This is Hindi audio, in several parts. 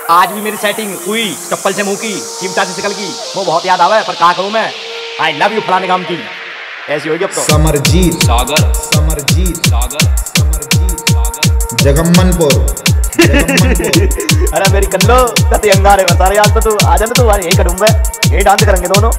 आज भी मेरी सेटिंग हुई चप्पल से मुंह की चिमटा से शकल की वो बहुत याद आवे पर कहा करूं मैं आई लव यू फलाने काम की ऐसी होगी अब तो। समरजीत सागर जगमनपुर अरे मेरी कल्लो कति अंगारे बता रहे आज तो तू आ जा तू यही करूं मैं यही डांस करेंगे दोनों।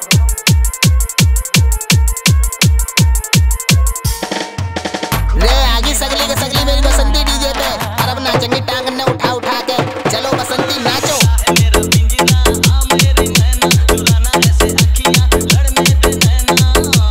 रे आगे सगली के सगली मेरी बसंती डीजे पे और अब नाचेंगे टांग ने उठा उठा के चलो बसंती नाचो। मेरा पिंजरा आ मेरी नैना चुराना ऐसे अखियां लड़ने दे नैना।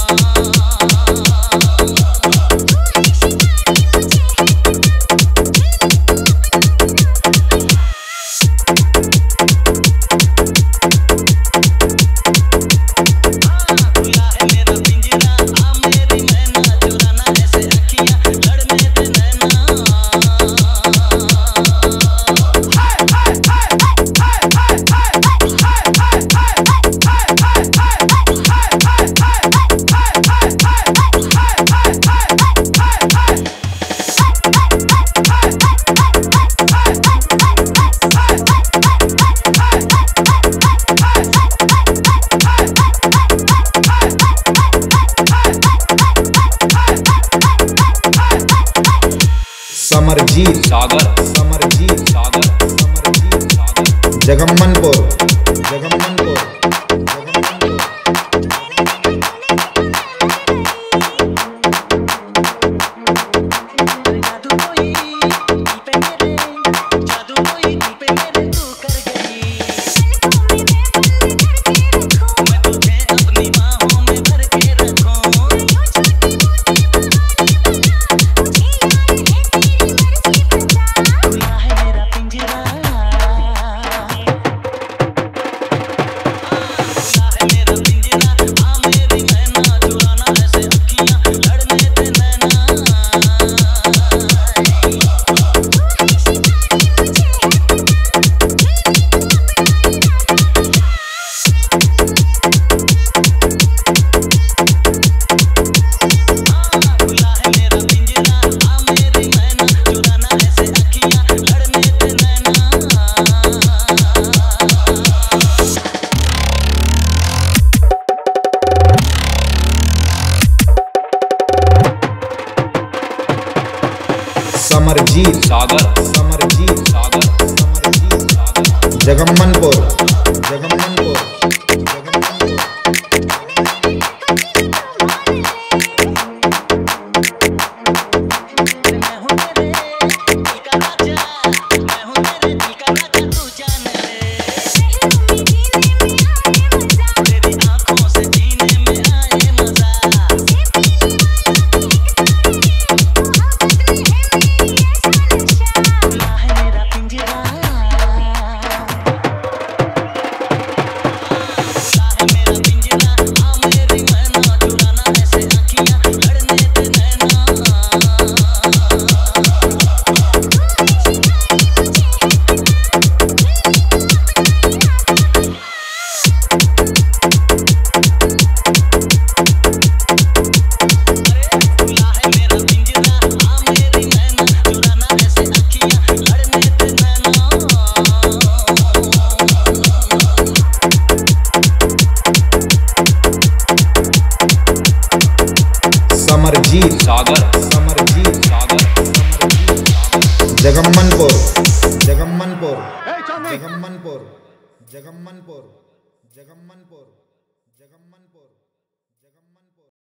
समरजीत जगमनपुर जगमनपुर जगमनपुर